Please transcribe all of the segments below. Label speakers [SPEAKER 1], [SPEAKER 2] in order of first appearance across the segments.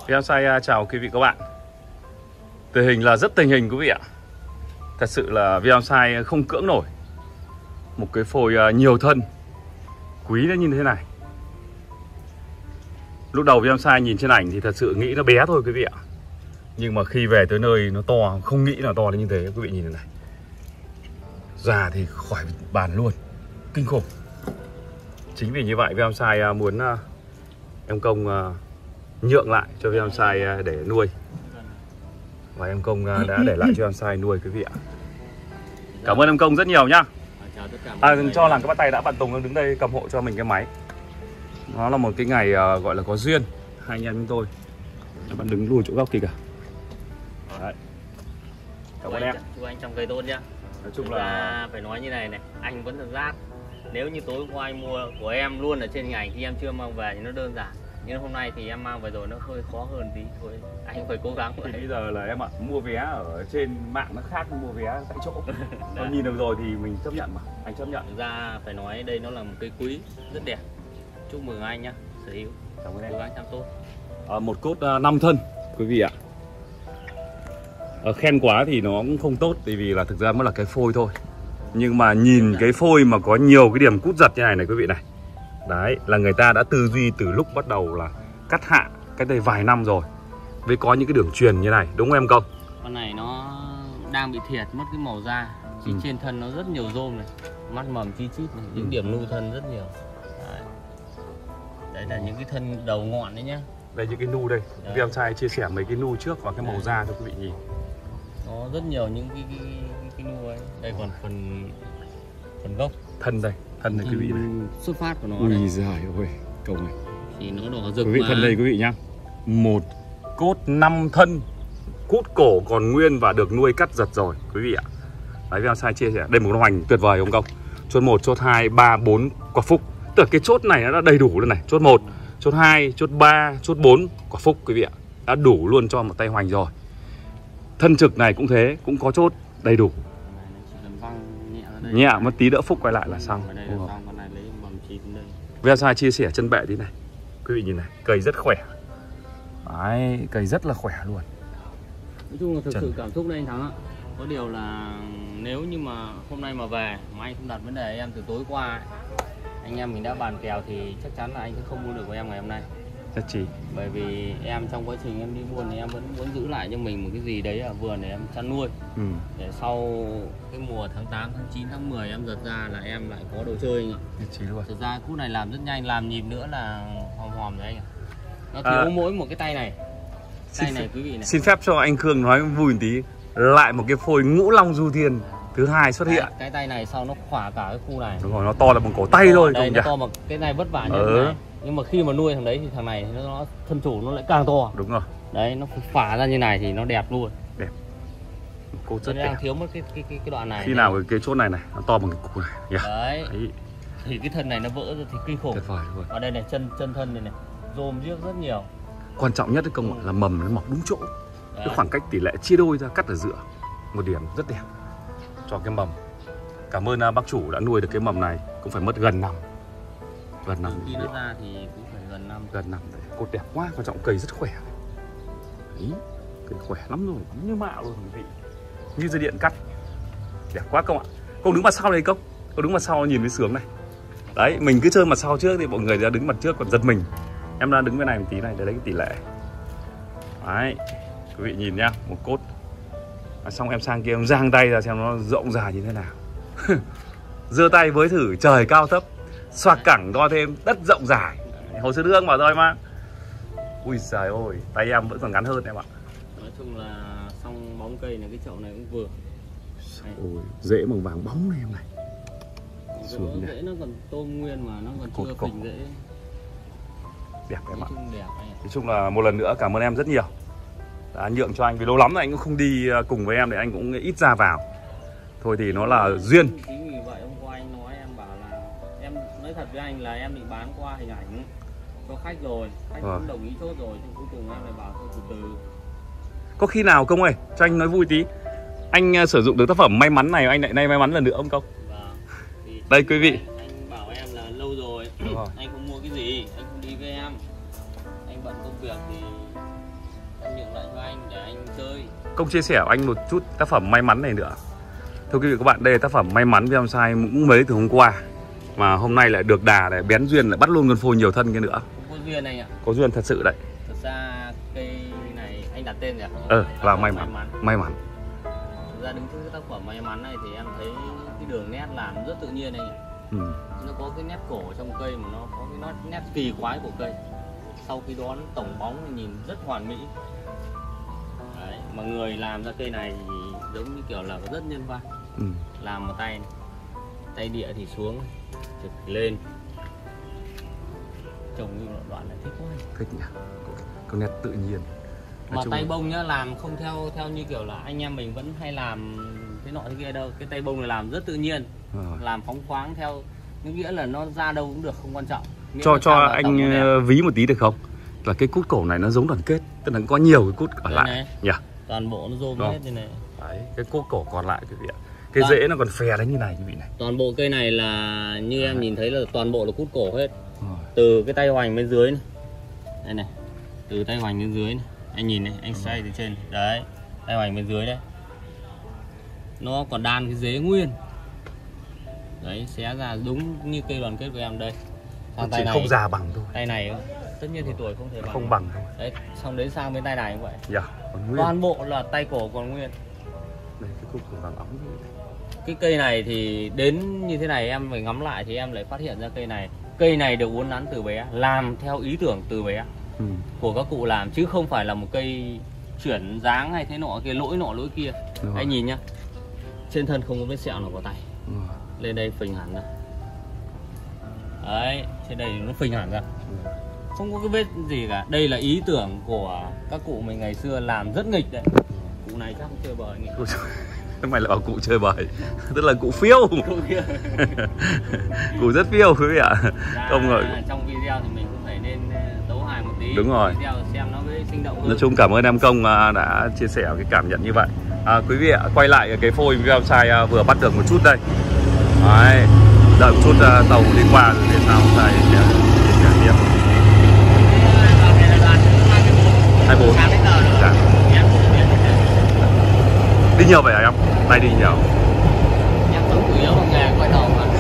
[SPEAKER 1] Bonsai chào quý vị các bạn. Tình hình là rất tình hình quý vị ạ. Thật sự là bonsai không cưỡng nổi một cái phôi nhiều thân quý nó như thế này. Lúc đầu bonsai nhìn trên ảnh thì thật sự nghĩ nó bé thôi quý vị ạ. Nhưng mà khi về tới nơi nó to, không nghĩ là to đến như thế. Quý vị nhìn này, già thì khỏi bàn luôn, kinh khủng. Chính vì như vậy bonsai muốn em Công nhượng lại cho bonsai để nuôi. Và em Công đã để lại cho bonsai nuôi quý vị ạ. Cảm ơn em Công rất nhiều nhá. Cho làm cái bắt tay đã, bạn Tùng đứng đây cầm hộ cho mình cái máy. Nó là một cái ngày gọi là có duyên. Hai anh em chúng tôi. Bạn đứng lùi chỗ góc kìa. Đấy. Cảm ơn em.
[SPEAKER 2] Chúc anh trồng cây tốt nhá.
[SPEAKER 1] Nói chung là
[SPEAKER 2] phải nói như này này, anh vẫn thật rát. Nếu như tối qua anh mua của em luôn ở trên hình ảnh thì em chưa mang về thì nó đơn giản. Nhưng hôm nay thì em mang về rồi nó hơi khó hơn tí thôi. Anh phải cố gắng.
[SPEAKER 1] Thì bây giờ là em ạ, mua vé ở trên mạng nó khác mua vé tại chỗ. Nó nhìn được rồi thì mình chấp nhận mà, anh chấp nhận.
[SPEAKER 2] Thực ra phải nói đây nó là một cây quý rất đẹp. Chúc mừng anh nhá, sở hữu.
[SPEAKER 1] Cảm ơn em.
[SPEAKER 2] Cố gắng chăm tốt.
[SPEAKER 1] Một cốt 5 thân quý vị ạ. Khen quá thì nó cũng không tốt, vì là thực ra mới là cái phôi thôi. Nhưng mà nhìn cái phôi mà có nhiều cái điểm cút giật như này này quý vị này. Đấy, là người ta đã tư duy từ lúc bắt đầu là cắt hạ cách đây vài năm rồi. Với có những cái đường truyền như này, đúng không em Công?
[SPEAKER 2] Con này nó đang bị thiệt mất cái màu da. Trên thân nó rất nhiều rôm này, mắt mầm chi chít này, những điểm nu thân rất nhiều. Đấy là những cái thân đầu ngọn đấy nhá.
[SPEAKER 1] Đây những cái nu đây, bonsai chia sẻ mấy cái nu trước và cái màu da cho quý vị nhìn.
[SPEAKER 2] Nó rất nhiều những cái nu ấy. Đây còn phần gốc.
[SPEAKER 1] Thân đây quý vị này.
[SPEAKER 2] Xuất phát của nó.
[SPEAKER 1] Ui giời ơi, Công này.
[SPEAKER 2] Thì nó đỏ rực
[SPEAKER 1] quý vị,
[SPEAKER 2] mà.
[SPEAKER 1] thân đây quý vị nhá. Một cốt 5 thân, cút cổ còn nguyên và được nuôi cắt giật rồi quý vị ạ. Đấy, bonsai chia sẻ. Đây một con hoành tuyệt vời không Công? Chốt 1, chốt 2, 3, 4 quả phúc. Tức là cái chốt này nó đã đầy đủ luôn này. Chốt 1, chốt 2, chốt 3, chốt 4 quả phúc quý vị ạ. Đã đủ luôn cho một tay hoành rồi. Thân trực này cũng thế, cũng có chốt đầy đủ. Nhẹ một tí đỡ phúc quay lại là xong. Bonsai chia sẻ chân bệ tí này. Quý vị nhìn này, cây rất khỏe. Đấy, cây rất là khỏe luôn.
[SPEAKER 2] Nói chung là thực sự cảm xúc đây anh Thắng ạ. Có điều là nếu như mà hôm nay mà về mà anh không đặt vấn đề em từ tối qua ấy, anh em mình đã bàn kèo thì chắc chắn là anh sẽ không mua được của em ngày hôm nay.
[SPEAKER 1] Chắc chỉ.
[SPEAKER 2] Bởi vì em trong quá trình em đi buôn thì em vẫn muốn giữ lại cho mình một cái gì đấy ở vườn để em chăn nuôi. Để sau cái mùa tháng 8, tháng 9, tháng 10 em giật ra là em lại có đồ chơi anh ạ.
[SPEAKER 1] Chắc chỉ luôn.
[SPEAKER 2] Thật ra cú này làm rất nhanh, làm nhịp nữa là hòm rồi anh ạ. Nó thiếu mỗi một cái tay này. Tay này quý vị này.
[SPEAKER 1] Xin phép cho anh Khương nói vui một tí. Lại một cái phôi ngũ long du thiên thứ hai xuất hiện.
[SPEAKER 2] Cái tay này sau nó khỏa cả cái khu này.
[SPEAKER 1] Đúng rồi, nó to là bằng cổ tay thôi.
[SPEAKER 2] Đây nó to, mà cái này vất vả nhất này. Nhưng mà khi mà nuôi thằng đấy thì thằng này nó thân chủ nó lại càng to.
[SPEAKER 1] Đúng rồi.
[SPEAKER 2] Đấy, nó phả ra như này thì nó đẹp luôn.
[SPEAKER 1] Đẹp. Cô rất
[SPEAKER 2] đang
[SPEAKER 1] đẹp.
[SPEAKER 2] thiếu mất cái đoạn này.
[SPEAKER 1] Khi nào cái chốt này này nó to bằng cái củ này.
[SPEAKER 2] Đấy. Thì cái thân này nó vỡ ra thì kinh khủng.
[SPEAKER 1] Tuyệt vời luôn.
[SPEAKER 2] Ở đây này, chân thân này này, rôm riếc rất nhiều.
[SPEAKER 1] Quan trọng nhất cái Công là mầm nó mọc đúng chỗ. Cái khoảng cách tỷ lệ chia đôi ra, cắt ở giữa. Một điểm rất đẹp cho cái mầm. Cảm ơn bác chủ đã nuôi được cái mầm này, cũng phải mất gần năm. Gần năm.
[SPEAKER 2] Khi nó ra thì cũng phải gần năm.
[SPEAKER 1] Gần năm đấy. Cột đẹp quá, quan trọng cây rất khỏe. Đấy, cây khỏe lắm rồi, như mạ luôn quý vị. Như dây điện cắt. Đẹp quá Công ạ. Công đứng mặt sau đây Công. Công đứng mặt sau nhìn mới sướng này. Đấy, mình cứ chơi mặt sau trước thì mọi người ra đứng mặt trước còn giật mình. Em đang đứng bên này một tí này để lấy cái tỷ lệ. Đấy, quý vị nhìn nhá, một cốt. Xong em sang kia em giang tay ra xem nó rộng dài như thế nào. Giơ tay với thử trời cao thấp, xoạc cẳng đo thêm đất rộng dài. Hồ Xuân Hương bảo rồi mà. Ui giời ơi, tay em vẫn còn ngắn hơn em ạ.
[SPEAKER 2] Nói chung là xong bóng cây này, cái chậu này cũng vừa.
[SPEAKER 1] Ôi, rễ màu vàng bóng này em này. Xuống
[SPEAKER 2] rễ nó còn tôm nguyên mà nó còn chưa phình rễ.
[SPEAKER 1] Đẹp em ạ.
[SPEAKER 2] Đẹp.
[SPEAKER 1] Nói chung là một lần nữa cảm ơn em rất nhiều đã nhượng cho anh, vì lâu lắm rồi anh cũng không đi cùng với em để anh cũng ít ra vào. Thôi thì nó là duyên.
[SPEAKER 2] Chính vì vậy hôm qua anh nói em bảo là em nói thật với anh là em định bán qua hình ảnh cho khách rồi, khách cũng đồng ý chốt rồi, nhưng cuối cùng em lại bảo thôi từ từ.
[SPEAKER 1] Có khi nào Công ơi, cho anh nói vui tí. Anh sử dụng được tác phẩm may mắn này, anh lại nay may mắn lần nữa ông Công. Đây quý vị.
[SPEAKER 2] Anh bảo em là lâu rồi, anh không mua cái gì, anh không đi với em. Anh bận công việc thì
[SPEAKER 1] Công chia sẻ anh một chút tác phẩm may mắn này nữa. Thưa quý vị các bạn, đây là tác phẩm may mắn em sai cũng mới từ hôm qua, mà hôm nay lại được đà lại bén duyên, lại bắt luôn con phôi nhiều thân kia nữa.
[SPEAKER 2] Có duyên anh ạ.
[SPEAKER 1] Có duyên thật sự đấy.
[SPEAKER 2] Thật ra cây này anh đặt tên gì ạ?
[SPEAKER 1] Là may mắn. May mắn.
[SPEAKER 2] Thực ra đứng trước cái tác phẩm may mắn này thì em thấy cái đường nét làm rất tự nhiên anh ạ. Nó có cái nét cổ trong cây mà nó có cái nét kỳ quái của cây. Sau khi đón tổng bóng thì nhìn rất hoàn mỹ. Đấy, mà người làm ra cây này thì giống như kiểu là rất nhân văn. Làm một tay địa thì xuống, trực lên, trồng như một đoạn này thích quá.
[SPEAKER 1] Thích nhỉ, có nét tự nhiên.
[SPEAKER 2] Mà tay bông nhá, làm không theo như kiểu là anh em mình vẫn hay làm thế nọ thế kia đâu. Cái tay bông này làm rất tự nhiên, làm phóng khoáng theo, nghĩa là nó ra đâu cũng được, không quan trọng.
[SPEAKER 1] Cho anh ví một tí được không? Là cái cút cổ này nó giống đoàn kết, tức là có nhiều cái cút ở lại
[SPEAKER 2] này,
[SPEAKER 1] nhỉ?
[SPEAKER 2] Toàn bộ nó rôm hết như này.
[SPEAKER 1] Đấy, cái cút cổ còn lại quý vị ạ. Cái rễ nó còn phè đến như này quý vị này.
[SPEAKER 2] Toàn bộ cây này là như em nhìn thấy là toàn bộ là cút cổ hết. Từ cái tay hoành bên dưới này. Đây này. Từ tay hoành bên dưới này. Anh nhìn này, anh xoay từ trên. Đấy, tay hoành bên dưới đấy. Nó còn đan cái rễ nguyên. Đấy, xé ra đúng như cây đoàn kết của em đây.
[SPEAKER 1] Chỉ tay này không già bằng thôi.
[SPEAKER 2] Tay này tất nhiên thì tuổi không thể bằng.
[SPEAKER 1] Không bằng thôi.
[SPEAKER 2] Đấy, xong đến sang bên tay này cũng vậy.
[SPEAKER 1] Dạ, còn nguyên.
[SPEAKER 2] Toàn bộ là tay cổ còn nguyên.
[SPEAKER 1] Đây, cái cút cổ vàng óng.
[SPEAKER 2] Cái cây này thì đến như thế này em phải ngắm lại thì em lại phát hiện ra cây này được uốn nắn từ bé, làm theo ý tưởng từ bé của các cụ làm, chứ không phải là một cây chuyển dáng hay thế nọ kia, lỗi nọ lỗi kia. Anh nhìn nhá, trên thân không có vết sẹo nào vào tay, lên đây phình hẳn ra, đấy, trên đây nó phình hẳn ra, không có cái vết gì cả. Đây là ý tưởng của các cụ mình ngày xưa làm rất nghịch đấy. Cụ này chắc cũng chơi bời nghịch.
[SPEAKER 1] Không phải là bảo cụ chơi bời, tức là cụ phiêu. Cụ rất phiêu quý vị ạ. Không ngờ
[SPEAKER 2] trong video thì mình cũng phải nên tấu hài một tí.
[SPEAKER 1] Đúng rồi.
[SPEAKER 2] Video xem nó mới sinh động hơn.
[SPEAKER 1] Nói chung cảm ơn em Công đã chia sẻ cái cảm nhận như vậy. Quý vị ạ, quay lại cái phôi video sai vừa bắt được một chút đây. Đấy, đợi một chút tàu đi qua rồi để sao sai sẽ tiếp. 24. Dạ. Đi nhiều vậy hả em? Nay đi nhiều.
[SPEAKER 2] Em sống chủ yếu bằng nghề quay tàu mà.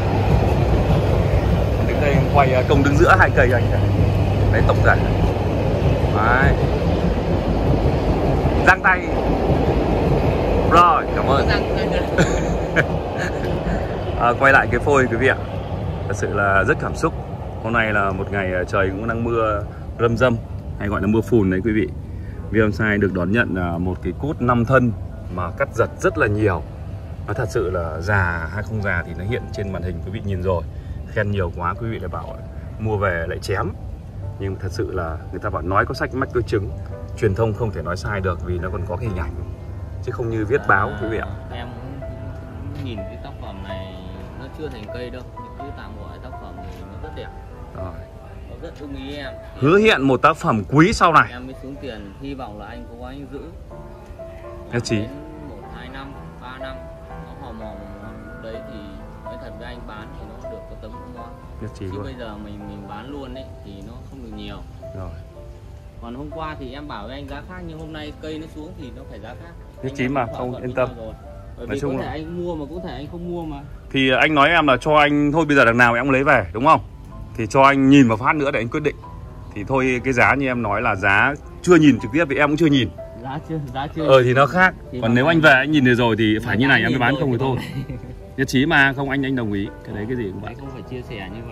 [SPEAKER 1] Đứng đây quay Công đứng giữa hai cây anh này. Đấy, tổng giải. Đấy. Giang tay. Rồi, cảm ơn. Quay lại cái phôi quý vị ạ. Thật sự là rất cảm xúc. Hôm nay là một ngày trời cũng đang mưa râm râm, hay gọi là mưa phùn đấy quý vị. VMSI được đón nhận một cái cút 5 thân mà cắt giật rất là nhiều. Nó thật sự là già hay không già thì nó hiện trên màn hình quý vị nhìn rồi. Khen nhiều quá quý vị lại bảo mua về lại chém. Nhưng thật sự là người ta bảo nói có sách mách có chứng. Truyền thông không thể nói sai được vì nó còn có hình ảnh, chứ không như viết báo quý vị ạ.
[SPEAKER 2] Em cũng nhìn cái tác phẩm này nó chưa thành cây đâu, nhưng cứ tạm gọi tác phẩm thì nó rất đẹp.
[SPEAKER 1] Rồi.
[SPEAKER 2] Nó rất ưng ý em.
[SPEAKER 1] Hứa hẹn một tác phẩm quý sau này.
[SPEAKER 2] Em mới xuống tiền, hy vọng là anh cố gắng giữ.
[SPEAKER 1] Nhất trí.
[SPEAKER 2] 1, 2 năm, 3 năm nó hò mòn đấy thì nói thật với anh bán thì nó được có tấm ngon.
[SPEAKER 1] Nhất trí
[SPEAKER 2] chứ
[SPEAKER 1] luôn.
[SPEAKER 2] bây giờ mình bán luôn đấy thì nó không được nhiều.
[SPEAKER 1] Rồi.
[SPEAKER 2] Còn hôm qua thì em bảo với anh giá khác, nhưng hôm nay cây nó xuống thì nó phải giá khác.
[SPEAKER 1] Nhất trí mà, không yên tâm.
[SPEAKER 2] Bởi vì có thể anh mua mà cũng thể anh không mua mà.
[SPEAKER 1] Thì anh nói em là cho anh thôi, bây giờ đằng nào em cũng lấy về đúng không? Thì cho anh nhìn một phát nữa để anh quyết định. Thì thôi cái giá như em nói là giá chưa nhìn trực tiếp vì em cũng chưa nhìn.
[SPEAKER 2] Giá chưa.
[SPEAKER 1] Thì nó khác.
[SPEAKER 2] Thì
[SPEAKER 1] còn nếu anh về anh nhìn được rồi thì phải như này em mới bán, không thì thôi. Nhất trí mà, không anh đồng ý. Cái đấy cái gì cũng vậy.
[SPEAKER 2] Anh không phải chia sẻ như vậy.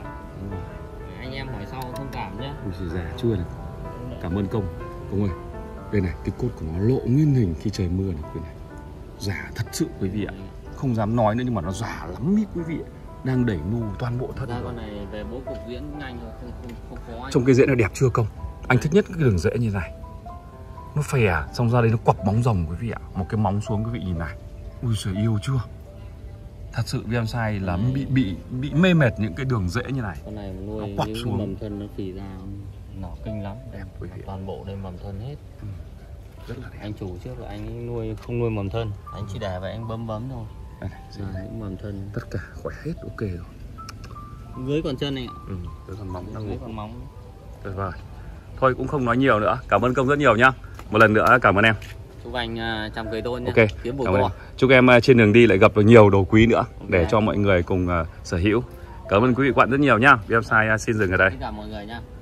[SPEAKER 2] Anh em hỏi sau thông cảm nhé.
[SPEAKER 1] Ui giời, già chưa này. Cảm ơn Công. Công ơi, đây này, cái cốt của nó lộ nguyên hình khi trời mưa này quý này. Già thật sự quý vị ạ. Không dám nói nữa nhưng mà nó già lắm ý quý vị ạ. Đang đẩy nu toàn bộ thân.
[SPEAKER 2] Ra con này về bố cục diễn nhanh thôi, không khó anh.
[SPEAKER 1] Trong cái rễ nó đẹp chưa Công? Anh thích nhất cái đường rễ như này. Nó phè, xong ra đây nó quặp móng rồng quý vị ạ. Một cái móng xuống quý vị nhìn này. Ui giời, yêu chưa? Thật sự VMSI là bị mê mệt những cái đường rễ như này.
[SPEAKER 2] Con này mà nuôi
[SPEAKER 1] nó
[SPEAKER 2] những
[SPEAKER 1] xuống.
[SPEAKER 2] mầm thân nó phì ra nỏ kinh lắm.
[SPEAKER 1] Đẹp quý vị.
[SPEAKER 2] Toàn bộ đây mầm thân hết.
[SPEAKER 1] Rất là đẹp.
[SPEAKER 2] Anh chủ trước là anh nuôi không nuôi mầm thân, anh chỉ để vậy anh bấm thôi.
[SPEAKER 1] Đây này,
[SPEAKER 2] những mầm thân
[SPEAKER 1] tất cả khỏe hết, ok rồi.
[SPEAKER 2] Dưới còn chân này ạ.
[SPEAKER 1] Dưới còn móng đang
[SPEAKER 2] dưới
[SPEAKER 1] ngủ.
[SPEAKER 2] còn móng.
[SPEAKER 1] Tuyệt vời. Thôi cũng không nói nhiều nữa. Cảm ơn Công rất nhiều nhá. Một lần nữa cảm ơn em.
[SPEAKER 2] Chúc anh trăm cây tốt nhé.
[SPEAKER 1] Ok.
[SPEAKER 2] Kiếm bồ
[SPEAKER 1] Cảm ơn
[SPEAKER 2] to.
[SPEAKER 1] em. Chúc em trên đường đi lại gặp được nhiều đồ quý nữa để
[SPEAKER 2] Ok.
[SPEAKER 1] cho mọi người cùng sở hữu. Cảm ơn quý vị các bạn rất nhiều nhá. Em Sai xin dừng ở đây.
[SPEAKER 2] Tất cả mọi người nhá.